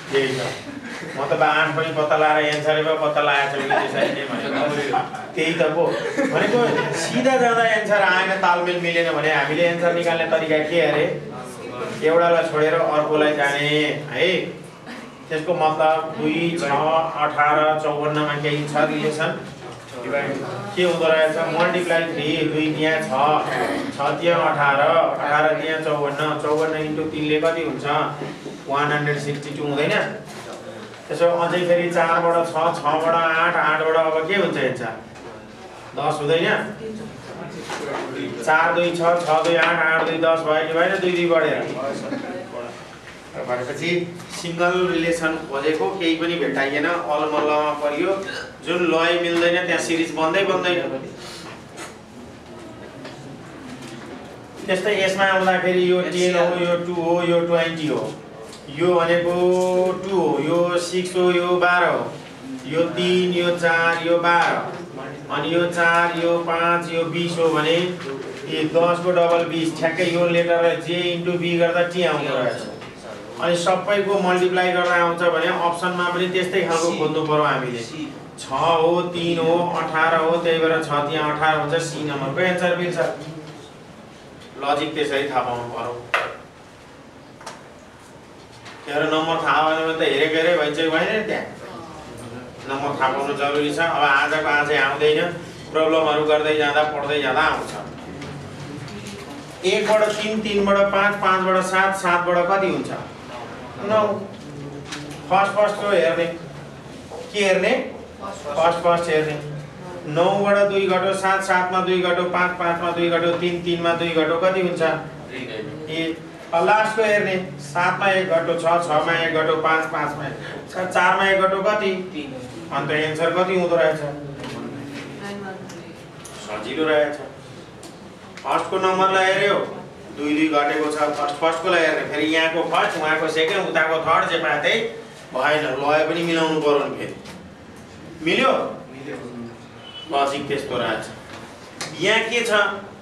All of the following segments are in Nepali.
त्यही छ म त 8 पनि पत्ता लगाएर एन्सरै पो पत्ता लगाएको छु कि त्यसरी नै भनेको त्यही त पो भनेको सिधा जाँदा एन्सर आएन तालमेल मिलेन भने हामीले एन्सर निकाल्ने तरिका के अरे एउटालाई छोडेर अर्कोलाई जाने है त्यसको मतलब 2 6 18 54 मा केही छ रिलेसन के हुँदो रहेछ मल्टिप्लाई 3 2 यहाँ 6 त्यहाँ 18 18 त्यहाँ 54 54 इन्टु 3 ले कति हुन्छ 162 हुँदैन त्यसो अझै फेरि 4 बाट 6 6 बाट 8 8 बाट अब के हुन्छ एन्सर 10 हुँदैन 4 2 6 6 2 8 8 2 10 भयो कि भएन 2 2 बढेर भनेपछि सिंगल रिलेसन खोजेको केही पनि भेटाइएन अलमल्लमा परियो जुन लय मिल्दैन त्यहाँ सिरिज बन्दै बन्दैन त्यस्तै यसमा आउँदाखेरि यो 10 हो यो 2 हो यो 20 हो यो भनेको 2 हो यो 6 हो यो 12 हो यो 3 यो 4 यो 12 अनि यो 4 यो 5 यो 20 हो भने यो 10 को डबल 20 ठ्याक्कै यो लेटर जे इन्टु बी गर्दा टी आउँदो रहेछ अनि सबैको मल्टिप्लाई गर्दा आउँछ भने अप्सनमा पनि त्यस्तै खालको खोज्नु पर्यो हामीले 6 हो 3 हो 18 हो त्यही भएर 6 त्यहाँ 18 हुन्छ सी नम्बरको एन्सर मिल्छ लजिक त्यसरी थाहा पाउनु पर्यो त्यही नम्बर थाहा भएन भने त हेरेकै भइन्छ भएन त्यहाँ नम्बर थाहा पाउनु जरुरी छ अब आजको आजै आउँदैन प्रब्लमहरु गर्दै जाँदा पढ्दै जाँदा आउँछ 1 बाट 3 3 बाट 5 5 बाट 7 7 बाट कति हुन्छ 9 फर्स्ट को हेर्ने के हेर्ने फर्स्ट हेर्ने 9 बाट 2 घटो 7 7 मा 2 घटो 5 5 मा 2 घटो 3 3 मा 2 घटो कति हुन्छ ए लास्ट को हेर्ने 7 मा 1 घटो 6 6 मा 1 घटो 5 5 मा 4 मा 1 घटो कति 3 अन्त एन्सर कति हुँदो रहेछ सजिलो रहेछ फर्स्ट को नम्बरलाई हेर्यो 2 2 घटेको छ फर्स्ट को लाई हेर्ने फेरि यहाँको फर्स्ट उहाँको सेकेन्ड उताको थर्ड जे पाए त्यही भएन लय पनि मिलाउनु पर्यो नि फेरि मिल्यो लजिक त्यस्तो रहेछ यहाँ के छ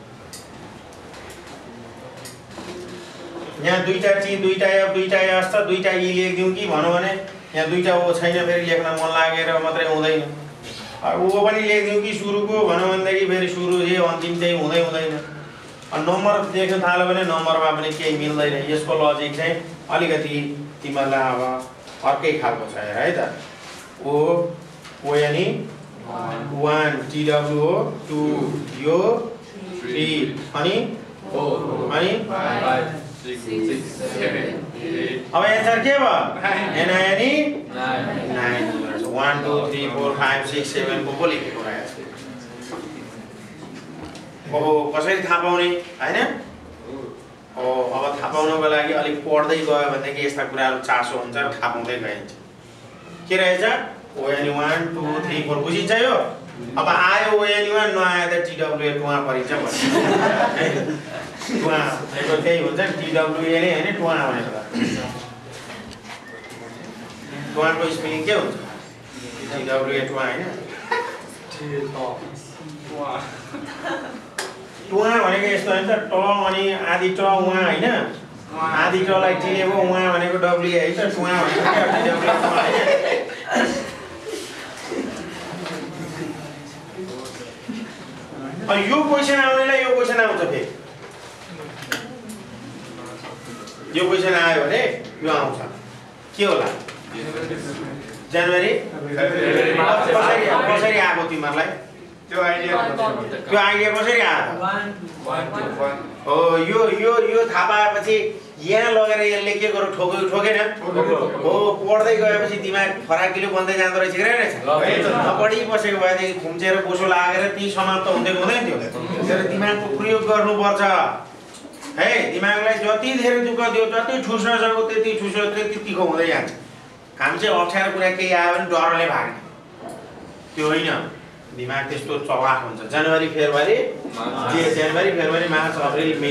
यहाँ दुईटा टी दुईटा एफ दुईटा एस छ दुईटा ई लेखिदिउँ कि भनौँ भने यहाँ दुईटा ओ छैन फेरि लेख्न मन लागेर मात्रै हुँदैन ओ पनि लेखिदिउँ कि सुरुको भनौँ भनेदेखि फेरि सुरु जे अन्तिम चाहिँ हुँदैन नम्बर देख्न थाल्यो भने नम्बरमा पनि केही मिल्दैन यसको लजिक चाहिँ अलिकति तिमीहरूलाई अब अर्कै खालको छ है त ओ यानी 1 टीडब्ल्यू हो 2 यो 3 अनि 4 अनि 5 6 7 अब एन्सर के भयो एना यानी 9 1 2 3 4 5 6 7 को पो लेखेको रहेछ ओहो कसरी थाहा पाउने हैन अब थाहा पाउनको लागि अलिक पढ्दै गयो भनेदेखि यस्ता कुराहरु चासो हुन्छ थाहा पाउँदै गइन्छ के रहेछ ओएन 1 2 3 4 बुझिन्छ यो अब आयो ओएन 1 नआयो त टीडब्ल्यूए टुवा परिन्छ भन्छ टुवा भनेको त्यही हुन्छ टीडब्ल्यूए नै हैन टुवा भनेको टुवाको स्पेलिङ के हुन्छ टीडब्ल्यूए टुवा हैन टुवा भनेको यस्तो हुन्छ ट अनि आदि ट उहाँ हैन आदि टलाई टीले भो उहाँ भनेको डब्ल्यू है त टुवा भनेको के डब्ल्यू टुवा हैन यो क्वेशन आउनेलाई यो क्वेशन आउँछ फेरि यो क्वेशन आयो भने यो आउँछ के होला जनवरी कसरी आएको तिमीहरुलाई त्यो आइडिया कसरी आयो 1 हो यो थाहा पाएपछि यहाँ लगेर यसले के गर्यो ठोकेन हो पढ्दै गएपछि दिमाग फराकिलो बन्दै जाँदो रहेछ रहेछ नपढि बसेको भएदेखि खुम्चेर बोसो लागेर ती समाप्त हुँदै हुँदैन थियो त्यसैले दिमागको प्रयोग गर्नुपर्छ है दिमागलाई जति धेरै दुःख दियो जति ठुस्न सक्यो त्यति ठुस्यो त्यति तिखो हुँदै जान्छ हामी चाहिँ अप्ठ्यारो कुरा केही आयो भने डरले भाग्ने त्यो होइन दिमाग त्यस्तो चलाक हुन्छ जनवरी फेब्रुअरी मार्च अप्रिल मे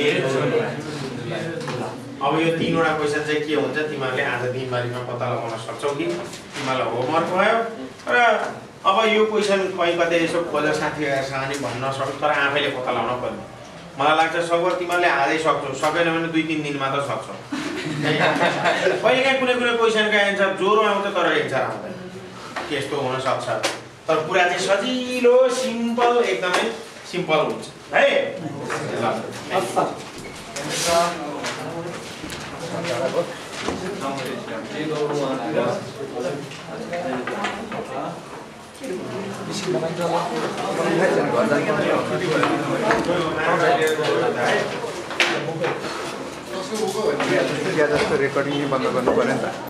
अब यो तीनवटा क्वेशन चाहिँ के हुन्छ तिमीहरूले आज दिनभरिमा पत्ता लगाउन सक्छौ कि तिमीलाई होमवर्क भयो र अब यो क्वेशन कहीँ कतै यसो खोज साथीहरुसँग नि भन्न सक्छौ तर आफैले पत्ता लगाउन पर्ने मलाई लाग्छ सबै तिमीहरूले आजै सक्छौ सकेन भने 2-3 दिनमा त सक्छौ कहिलेकाहीँ कुनै क्वेसनको एन्सर ज्वरो आउँछ तर एन्सर आउँदैन त्यस्तो हुन सक्छ तर कुरा चाहिँ सजिलो सिम्पल एकदमै सिम्पल हुन्छ है जस्तो रेकर्डिङ बन्द गर्नु पर्यो नि त